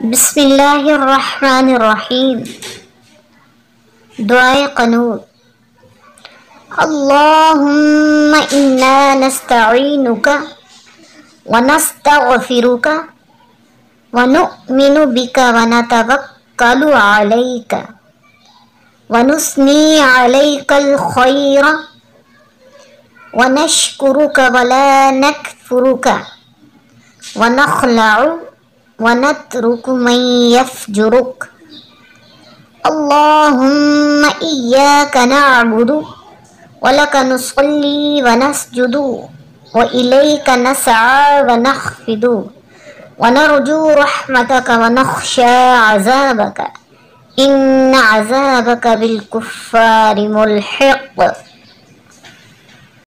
بسم اللہ الرحمن الرحیم۔ دعائے قنوت۔ اللہم انا نستعینک ونستغفرک ونؤمن بک ونتوکل علیک ونثنی علیک الخیر ونشکرک ولا نکفرک ونخلع ونترک من یفجرک۔ اللہم ایاک نعبد ولک نصلی ونسجد وإلیک نسعی ونخفض ونرجو رحمتک ونخشی عذابک ان عذابک بالکفار ملحق۔